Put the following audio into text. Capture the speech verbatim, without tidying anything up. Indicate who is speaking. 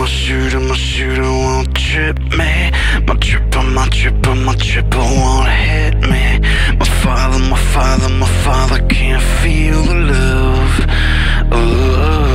Speaker 1: shooter, my shooter won't trip me. My tripper, my tripper, my tripper won't hit me. My father, my father, my father can't feel the love. Oh.